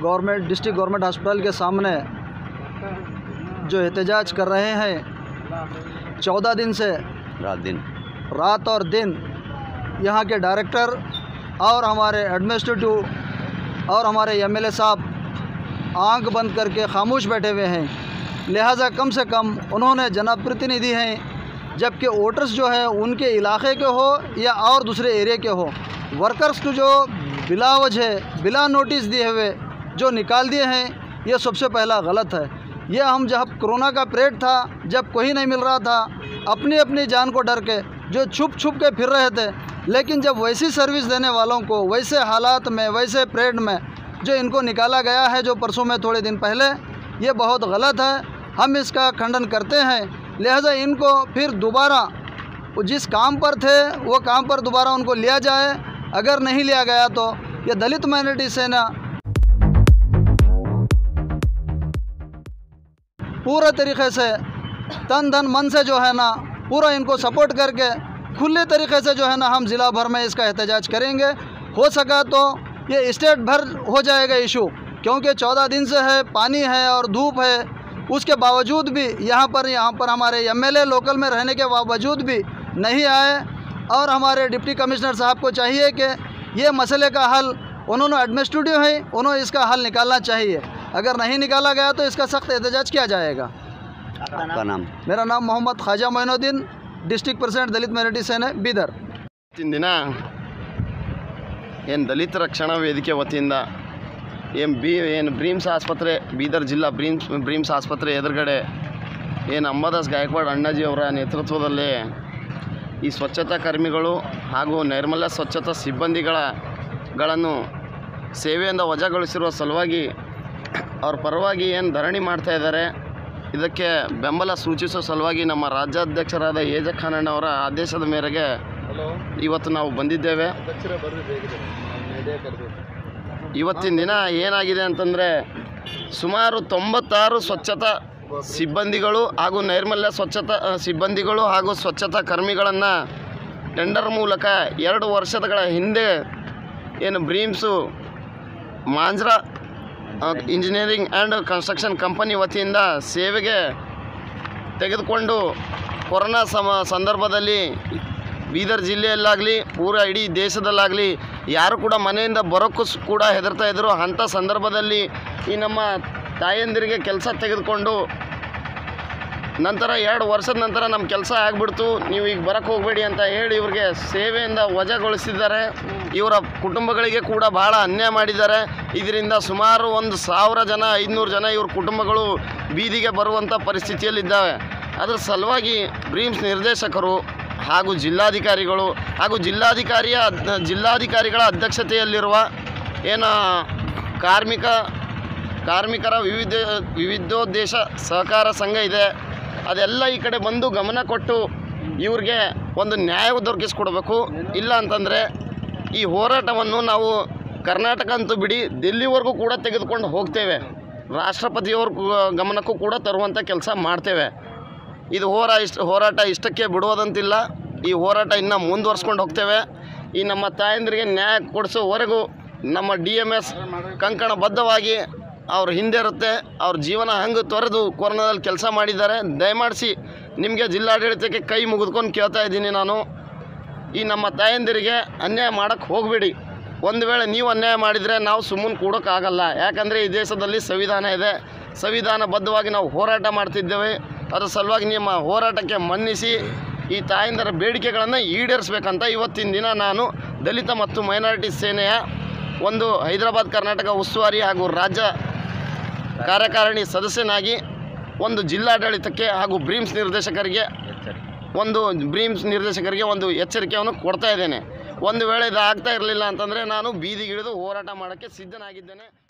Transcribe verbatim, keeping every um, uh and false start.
Government district government hospital के सामने जो एहतजाज कर रहे हैं चौदह दिन से, रात दिन रात और दिन यहाँ के डायरेक्टर और हमारे एडमिनिस्ट्रेटिव और हमारे एमएलए साहब आंख बंद करके खामोश बैठे हुए हैं। लिहाजा कम से कम उन्होंने जनप्रतिनिधि हैं, जबकि वोटर्स जो है उनके इलाके के हो या और दूसरे एरिया के हो, वर्कर्स को जो बिला वजह बिला नोटिस दिए हुए जो निकाल दिए हैं, ये सबसे पहला गलत है। ये हम जब कोरोना का पीरियड था, जब कोई नहीं मिल रहा था, अपनी अपनी जान को डर के जो छुप छुप के फिर रहे थे, लेकिन जब वैसी सर्विस देने वालों को वैसे हालात में वैसे पीरियड में जो इनको निकाला गया है, जो परसों में थोड़े दिन पहले, ये बहुत गलत है। हम इसका खंडन करते हैं। लिहाजा इनको फिर दोबारा जिस काम पर थे वो काम पर दोबारा उनको लिया जाए। अगर नहीं लिया गया तो ये दलित माइनॉरिटी सेना पूरे तरीक़े से तन धन मन से जो है ना पूरा इनको सपोर्ट करके खुले तरीक़े से जो है ना हम ज़िला भर में इसका एहतजाज करेंगे। हो सका तो ये स्टेट भर हो जाएगा इशू, क्योंकि चौदह दिन से है, पानी है और धूप है। उसके बावजूद भी यहाँ पर यहाँ पर हमारे एमएलए लोकल में रहने के बावजूद भी नहीं आए। और हमारे डिप्टी कमिश्नर साहब को चाहिए कि ये मसले का हल, उन्होंने एडमिनिस्ट्रेटिव है, उन्होंने इसका हल निकालना चाहिए। अगर नहीं निकाला गया तो इसका सख्त एहतजाज किया जाएगा। आपका नाम? मेरा नाम Mohammed Khwaja Moinuddin, district president Dalit minority Sena Bidar. दिन ಏನು ದಲಿತ ರಕ್ಷಣಾ ವೇದಿಕೆ ವತಿಯಿಂದ ಏನು ಬಿ ಏನು ಬ್ರೀಮ್ಸ್ ಆಸ್ಪತ್ರೆ ಬೀದರ್ ಜಿಲ್ಲಾ ಬ್ರೀಮ್ಸ್ ಬ್ರೀಮ್ಸ್ ಆಸ್ಪತ್ರೆ ಎದುರುಗಡೆ ಏನು ಅಂಬಾದಾಸ್ ಗಾಯಕ್ವಾಡ್ ಅಣ್ಣಾಜಿ ಅವರ ನೇತೃತ್ವದಲ್ಲಿ ಈ ಸ್ವಚ್ಛತಾ ಕರ್ಮಿಗಳು ಹಾಗೂ ನೈರ್ಮಲ್ಯ ಸ್ವಚ್ಛತಾ ಸಿಬ್ಬಂದಿಗಳ ಗಳನ್ನು ಸೇವೆಯಿಂದ ವಜಾಗೊಳಿಸಿರುವ ಸಲುವಾಗಿ ಅವ್ರ ಪರವಾಗಿ ಏನು ಧರಣಿ ಮಾಡ್ತಾ ಇದ್ದಾರೆ, ಇದಕ್ಕೆ ಬೆಂಬಲ ಸೂಚಿಸೋ ಸಲುವಾಗಿ ನಮ್ಮ ರಾಜ್ಯಾಧ್ಯಕ್ಷರಾದ ಏಜ ಖಾನಣ್ಣವರ ಆದೇಶದ ಮೇರೆಗೆ ಇವತ್ತು ನಾವು ಬಂದಿದ್ದೇವೆ। ಇವತ್ತಿನ ದಿನ ಏನಾಗಿದೆ ಅಂತಂದರೆ ಸುಮಾರು ತೊಂಬತ್ತಾರು ಸ್ವಚ್ಛತಾ ಸಿಬ್ಬಂದಿಗಳು ಹಾಗೂ ನೈರ್ಮಲ್ಯ ಸ್ವಚ್ಛತಾ ಸಿಬ್ಬಂದಿಗಳು ಹಾಗೂ ಸ್ವಚ್ಛತಾ ಕರ್ಮಿಗಳನ್ನು ಟೆಂಡರ್ ಮೂಲಕ ಎರಡು ವರ್ಷಗಳ ಹಿಂದೆ ಏನು BRIMS Manjra engineering and construction company ವತಿಯಿಂದ ಸೇವೆಗೆ ತೆಗೆದುಕೊಂಡು ಕೊರೋನಾ ಸಮ ಸಂದರ್ಭದಲ್ಲಿ ಬೀದರ್ ಜಿಲ್ಲೆಯಲ್ಲಾಗಲಿ ಪೂರ ಇಡೀ ದೇಶದಲ್ಲಾಗಲಿ ಯಾರು ಕೂಡ ಮನೆಯಿಂದ ಬರೋಕ್ಕೂ ಕೂಡ ಹೆದರ್ತಾ ಇದ್ದರು। ಅಂಥ ಸಂದರ್ಭದಲ್ಲಿ ಈ ನಮ್ಮ ತಾಯಂದಿರಿಗೆ ಕೆಲಸ ತೆಗೆದುಕೊಂಡು ನಂತರ ಎರಡು ವರ್ಷದ ನಂತರ ನಮ್ಮ ಕೆಲಸ ಆಗಿಬಿಡ್ತು, ನೀವು ಈಗ ಬರೋಕ್ಕೆ ಹೋಗಬೇಡಿ ಅಂತ ಹೇಳಿ ಇವ್ರಿಗೆ ಸೇವೆಯಿಂದ ವಜಾಗೊಳಿಸಿದ್ದಾರೆ। ಇವರ ಕುಟುಂಬಗಳಿಗೆ ಕೂಡ ಭಾಳ ಅನ್ಯಾಯ ಮಾಡಿದ್ದಾರೆ। ಇದರಿಂದ ಸುಮಾರು ಒಂದು ಸಾವಿರ ಜನ ಐದುನೂರು ಜನ ಇವ್ರ ಕುಟುಂಬಗಳು ಬೀದಿಗೆ ಬರುವಂಥ ಪರಿಸ್ಥಿತಿಯಲ್ಲಿದ್ದಾವೆ। ಅದರ ಸಲುವಾಗಿ ಬ್ರೀಮ್ಸ್ ನಿರ್ದೇಶಕರು ಹಾಗೂ ಜಿಲ್ಲಾಧಿಕಾರಿಗಳು ಹಾಗೂ ಜಿಲ್ಲಾಧಿಕಾರಿಯ ಜಿಲ್ಲಾಧಿಕಾರಿಗಳ ಅಧ್ಯಕ್ಷತೆಯಲ್ಲಿರುವ ಏನು ಕಾರ್ಮಿಕ ಕಾರ್ಮಿಕರ ವಿವಿಧ ವಿವಿಧೋದ್ದೇಶ ಸಹಕಾರ ಸಂಘ ಇದೆ, ಅದೆಲ್ಲ ಈ ಕಡೆ ಬಂದು ಗಮನ ಕೊಟ್ಟು ಇವ್ರಿಗೆ ಒಂದು ನ್ಯಾಯ ದೊರಕಿಸ್ಕೊಡ್ಬೇಕು। ಇಲ್ಲ ಅಂತಂದರೆ ಈ ಹೋರಾಟವನ್ನು ನಾವು ಕರ್ನಾಟಕ ಅಂತೂ ಬಿಡಿ ದಿಲ್ಲಿವರೆಗೂ ಕೂಡ ತೆಗೆದುಕೊಂಡು ಹೋಗ್ತೇವೆ, ರಾಷ್ಟ್ರಪತಿಯವ್ರ ಗಮನಕ್ಕೂ ಕೂಡ ತರುವಂಥ ಕೆಲಸ ಮಾಡ್ತೇವೆ। ಇದು ಹೋರಾ ಇಷ್ಟ ಹೋರಾಟ ಇಷ್ಟಕ್ಕೆ ಬಿಡುವುದಂತಿಲ್ಲ, ಈ ಹೋರಾಟ ಇನ್ನೂ ಮುಂದುವರ್ಸ್ಕೊಂಡು ಹೋಗ್ತೇವೆ। ಈ ನಮ್ಮ ತಾಯಂದಿರಿಗೆ ನ್ಯಾಯ ಕೊಡಿಸೋವರೆಗೂ ನಮ್ಮ ಡಿ ಎಮ್ ಎಸ್ ಕಂಕಣಬದ್ಧವಾಗಿ ಅವ್ರ ಹಿಂದೆ ಇರುತ್ತೆ। ಅವ್ರ ಜೀವನ ಹಂಗೆ ತೊರೆದು ಕೊರೋನಾದಲ್ಲಿ ಕೆಲಸ ಮಾಡಿದ್ದಾರೆ। ದಯಮಾಡಿಸಿ ನಿಮಗೆ ಜಿಲ್ಲಾಡಳಿತಕ್ಕೆ ಕೈ ಮುಗಿದ್ಕೊಂಡು ಕೇಳ್ತಾ ಇದ್ದೀನಿ ನಾನು, ಈ ನಮ್ಮ ತಾಯಂದಿರಿಗೆ ಅನ್ಯಾಯ ಮಾಡೋಕ್ಕೆ ಹೋಗಬೇಡಿ। ಒಂದು ವೇಳೆ ನೀವು ಅನ್ಯಾಯ ಮಾಡಿದರೆ ನಾವು ಸುಮ್ಮನೆ ಕೂಡೋಕ್ಕಾಗಲ್ಲ, ಯಾಕಂದರೆ ಈ ದೇಶದಲ್ಲಿ ಸಂವಿಧಾನ ಇದೆ, ಸಂವಿಧಾನಬದ್ಧವಾಗಿ ನಾವು ಹೋರಾಟ ಮಾಡ್ತಿದ್ದೇವೆ। ಅದರ ಸಲುವಾಗಿ ನಿಮ್ಮ ಹೋರಾಟಕ್ಕೆ ಮನ್ನಿಸಿ ಈ ತಾಯಂದಿರ ಬೇಡಿಕೆಗಳನ್ನು ಈಡೇರಿಸಬೇಕಂತ ಇವತ್ತಿನ ದಿನ ನಾನು ದಲಿತ ಮತ್ತು ಮೈನಾರಿಟಿ ಸೇನೆಯ ಒಂದು ಹೈದರಾಬಾದ್ ಕರ್ನಾಟಕ ಉಸ್ತುವಾರಿ ಹಾಗೂ ರಾಜ್ಯ ಕಾರ್ಯಕಾರಿಣಿ ಸದಸ್ಯನಾಗಿ ಒಂದು ಜಿಲ್ಲಾಡಳಿತಕ್ಕೆ ಹಾಗೂ ಬ್ರೀಮ್ಸ್ ನಿರ್ದೇಶಕರಿಗೆ ಒಂದು ಬ್ರೀಮ್ಸ್ ನಿರ್ದೇಶಕರಿಗೆ ಒಂದು ಎಚ್ಚರಿಕೆಯನ್ನು ಕೊಡ್ತಾ ಇದ್ದೇನೆ। ಒಂದು ವೇಳೆ ಇದು ಆಗ್ತಾ ಇರಲಿಲ್ಲ ಅಂತಂದರೆ ನಾನು ಬೀದಿಗಿಳಿದು ಹೋರಾಟ ಮಾಡೋಕ್ಕೆ ಸಿದ್ಧನಾಗಿದ್ದೇನೆ।